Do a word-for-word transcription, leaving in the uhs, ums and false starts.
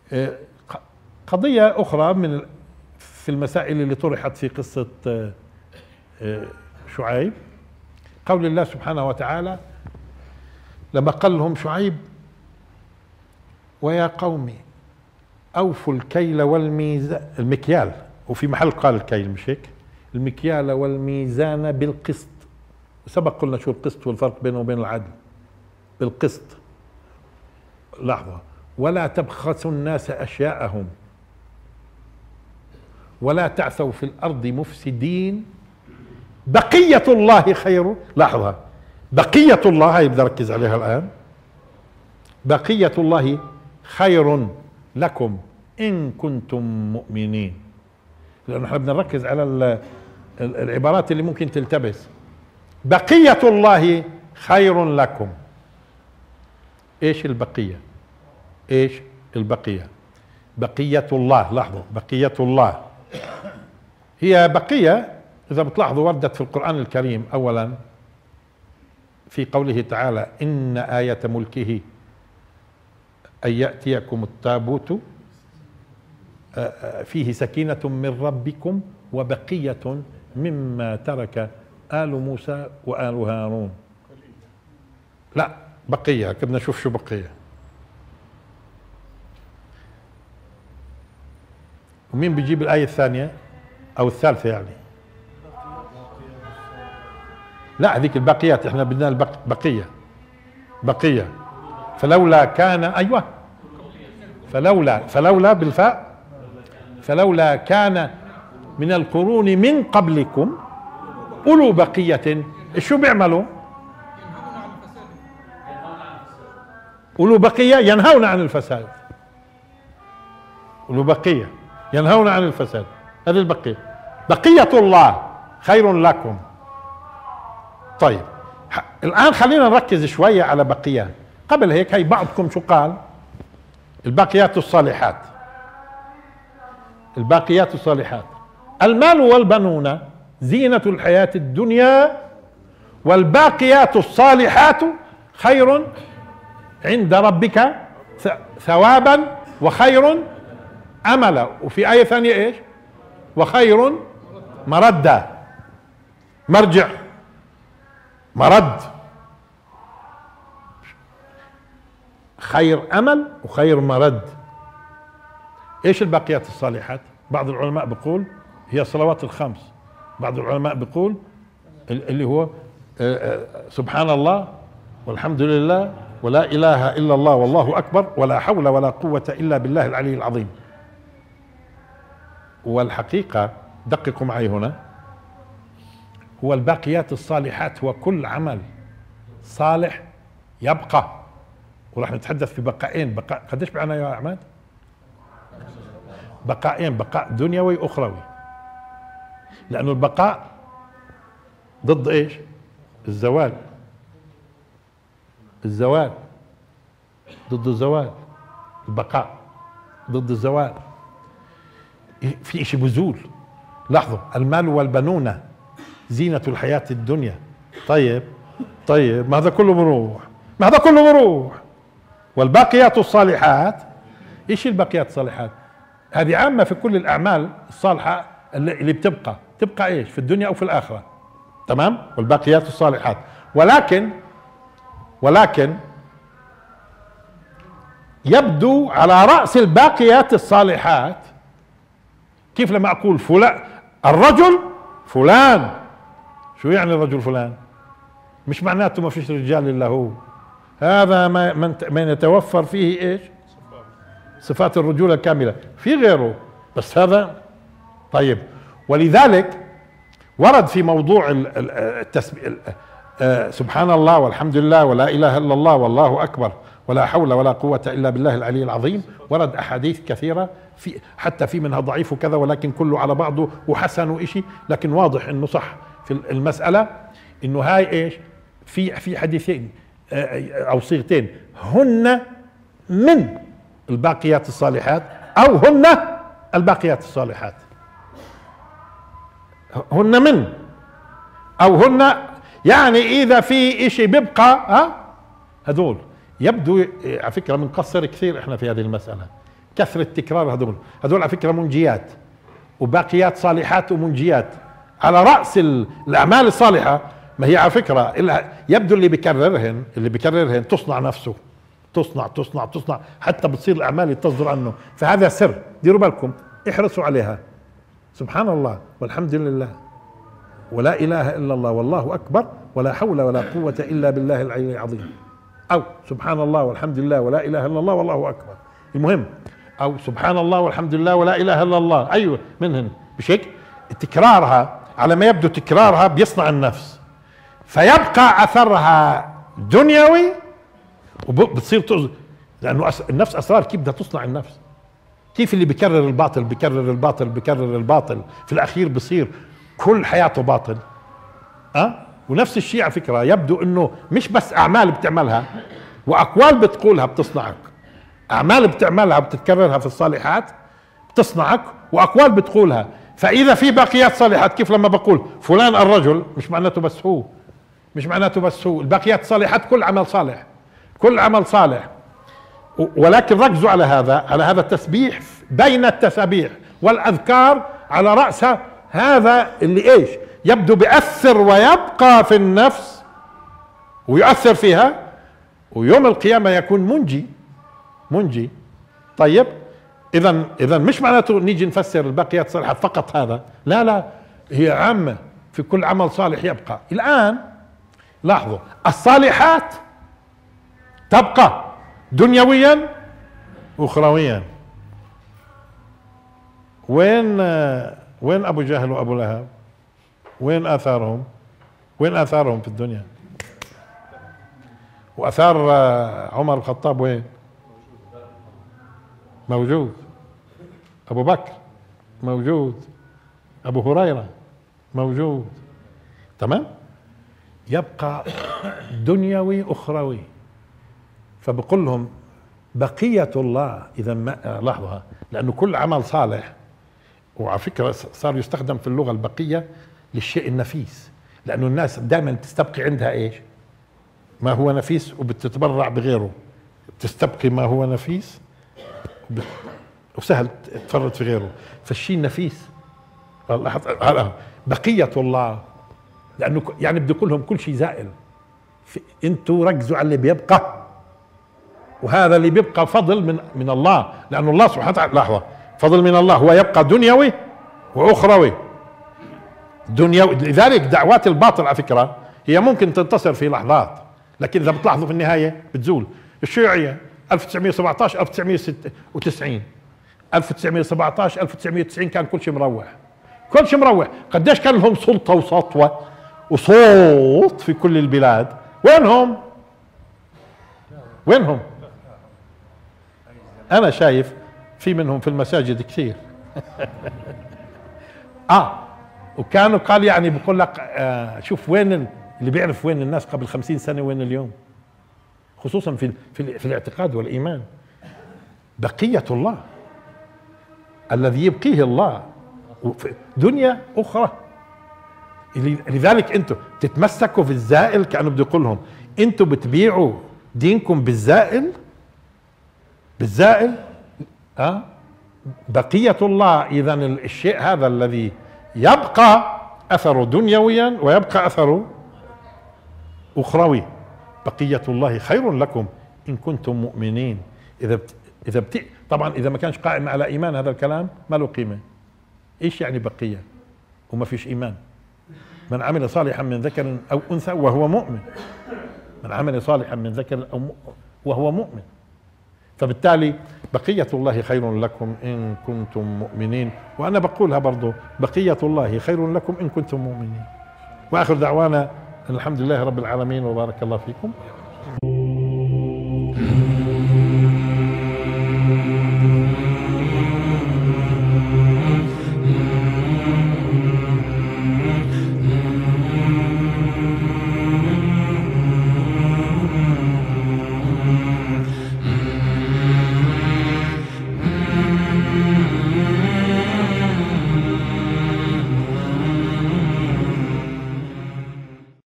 قضية أخرى من في المسائل اللي طرحت في قصة شعيب، قول الله سبحانه وتعالى لما قال لهم شعيب ويا قوم أوفوا الكيل والميزان، المكيال، وفي محل قال الكيل مش هيك، المكيال والميزان بالقسط. سبق قلنا شو القسط والفرق بينه وبين العدل. بالقسط، لحظة، ولا تبخسوا الناس أشياءهم ولا تعثوا في الأرض مفسدين بقية الله خير. لحظة، بقية الله هاي بدي أركز عليها الآن. بقية الله خير لكم إن كنتم مؤمنين، لأنه احنا بدنا نركز على العبارات اللي ممكن تلتبس. بقية الله خير لكم. ايش البقية؟ ايش البقية؟ بقية الله، لحظة، بقية الله هي بقية إذا بتلاحظوا وردت في القرآن الكريم أولا في قوله تعالى إن آية ملكه أن يأتيكم التابوت فيه سكينة من ربكم وبقية مما ترك آل موسى وآل هارون. لا، بقية، بدنا نشوف شو بقية. ومين بيجيب الآية الثانية أو الثالثة يعني؟ لا، هذيك الباقيات، احنا بدنا البقية. بقية فلولا كان، أيوة، فلولا فلولا بالفاء، فلولا كان من القرون من قبلكم أولو بقية. شو بيعملوا؟ أولو بقية ينهون عن الفساد. أولو بقية ينهون عن الفساد، هذه البقية. بقية الله خير لكم. طيب الآن خلينا نركز شوية على بقية. قبل هيك هي بعضكم شو قال؟ الباقيات الصالحات، الباقيات الصالحات المال والبنون زينة الحياة الدنيا والباقيات الصالحات خير عند ربك ثوابا وخير أملا. وفي آية ثانية ايش؟ وخير مردا، مرجع، مرد، خير أمل وخير مرد. ايش الباقيات الصالحات؟ بعض العلماء بيقول هي الصلوات الخمس، بعض العلماء بيقول اللي هو سبحان الله والحمد لله ولا إله إلا الله والله أكبر ولا حول ولا قوة إلا بالله العلي العظيم. والحقيقة دققوا معي هنا، هو الباقيات الصالحات هو كل عمل صالح يبقى، ورح نتحدث في بقائين. بقاء قديش معنا يا عماد؟ بقائين، بقاء دنيوي واخروي، لانه البقاء ضد ايش؟ الزوال. الزوال ضد الزوال، البقاء ضد الزوال. في شيء بزول. لاحظوا، المال والبنون زينة الحياة الدنيا. طيب طيب ما هذا كله بروح، ما هذا كله بروح. والباقيات الصالحات، ايش الباقيات الصالحات؟ هذه عامة في كل الأعمال الصالحة اللي بتبقى، تبقى ايش؟ في الدنيا أو في الآخرة. تمام؟ والباقيات الصالحات. ولكن ولكن يبدو على رأس الباقيات الصالحات، كيف لما أقول فلان الرجل فلان، شو يعني الرجل فلان؟ مش معناته ما فيش رجال إلا هو، هذا ما من, من يتوفر فيه ايش؟ صفات الرجولة الكاملة، في غيره بس هذا. طيب، ولذلك ورد في موضوع التسبيح سبحان الله والحمد لله ولا إله إلا الله والله أكبر ولا حول ولا قوة إلا بالله العلي العظيم، ورد أحاديث كثيرة، في حتى في منها ضعيف وكذا، ولكن كله على بعضه وحسن وإشي، لكن واضح إنه صح في المسألة. إنه هاي إيش؟ في في حديثين أو صيغتين، هن من الباقيات الصالحات أو هن الباقيات الصالحات. هن من أو هن، يعني إذا في إشي بيبقى ها هذول. يبدو على فكرة بنقصر كثير إحنا في هذه المسألة. كثرة تكرار هذول هذول على فكرة منجيات وباقيات صالحات ومنجيات على رأس الأعمال الصالحة. ما هي على فكرة يبدو اللي بيكررهن اللي بيكررهن تصنع نفسه، تصنع تصنع تصنع حتى بتصير الأعمال اللي تصدر عنه. فهذا سر، ديروا بالكم، احرصوا عليها. سبحان الله والحمد لله ولا إله إلا الله والله أكبر ولا حول ولا قوة إلا بالله العلي العظيم، أو سبحان الله والحمد لله ولا إله إلا الله والله أكبر. المهم أو سبحان الله والحمد لله ولا إله إلا الله، أيوة منهن. مش هيك؟ تكرارها على ما يبدو تكرارها بيصنع النفس، فيبقى أثرها دنيوي وبتصير تؤذي، لأنه النفس أسرار كيف بدها تصنع النفس. كيف اللي بيكرر الباطل بيكرر الباطل بيكرر الباطل في الأخير بصير كل حياته باطل. أه؟ ونفس الشيء على فكرة يبدو انه مش بس اعمال بتعملها واقوال بتقولها بتصنعك، اعمال بتعملها بتتكررها في الصالحات بتصنعك، واقوال بتقولها. فاذا في باقيات صالحات، كيف لما بقول فلان الرجل مش معناته بس هو، مش معناته بس هو، الباقيات الصالحات كل عمل صالح، كل عمل صالح. ولكن ركزوا على هذا، على هذا التسبيح بين التسابيح والاذكار على رأسها، هذا اللي ايش يبدو بيأثر ويبقى في النفس ويؤثر فيها، ويوم القيامة يكون منجي منجي. طيب اذا اذا مش معناته نيجي نفسر الباقيات الصالحات فقط هذا، لا لا، هي عامة في كل عمل صالح يبقى. الآن لاحظوا الصالحات تبقى دنيويا واخرويا. وين وين ابو جهل وابو لهب؟ وين اثارهم؟ وين اثارهم في الدنيا؟ واثار عمر الخطاب وين؟ موجود. ابو بكر موجود. ابو هريرة موجود. تمام؟ يبقى دنيوي اخروي. فبقول لهم بقية الله. اذا ما لاحظها، لانه كل عمل صالح، وعلى فكرة صار يستخدم في اللغة البقية للشيء النفيس، لأنه الناس دائما تستبقي عندها إيش؟ ما هو نفيس وبتتبرع بغيره. تستبقي ما هو نفيس وسهل تفرط في غيره. فالشيء النفيس بقية الله، لأنه يعني بدي أقول لهم كل شيء زائل. أنتوا ركزوا على اللي بيبقى، وهذا اللي بيبقى فضل من من الله، لأنه الله سبحانه وتعالى لحظة فضل من الله، هو يبقى دنيوي واخروي. دنيوي، لذلك دعوات الباطل على فكرة هي ممكن تنتصر في لحظات، لكن اذا بتلاحظوا في النهاية بتزول. الشيوعية ألف وتسعمية وسبعطعش ألف وتسعمية وتسعين ألف وتسعمية وسبعطعش ألف وتسعمية وتسعين كان كل شيء مروح، كل شيء مروح. قديش كان لهم سلطة وسطوة وصوت في كل البلاد؟ وينهم؟ وينهم؟ انا شايف في منهم في المساجد كثير. اه وكانوا قال يعني بقول لك آه شوف وين اللي بيعرف وين الناس قبل خمسين سنة وين اليوم، خصوصا في في, في الاعتقاد والايمان. بقية الله الذي يبقيه الله دنيا اخرى. لذلك انتم تتمسكوا في الزائل، كانوا بده يقول لهم انتم بتبيعوا دينكم بالزائل، بالزائل. اه بقية الله اذا الشيء هذا الذي يبقى اثره دنيويا ويبقى اثره اخروي. بقية الله خير لكم ان كنتم مؤمنين. اذا بت... اذا بت... طبعا اذا ما كانش قائم على ايمان هذا الكلام ما له قيمة. ايش يعني بقية وما فيش ايمان؟ من عمل صالحا من ذكر او انثى وهو مؤمن، من عمل صالحا من ذكر او م... وهو مؤمن. فبالتالي بقية الله خير لكم إن كنتم مؤمنين. وأنا بقولها برضو بقية الله خير لكم إن كنتم مؤمنين. وآخر دعوانا الحمد لله رب العالمين وبارك الله فيكم.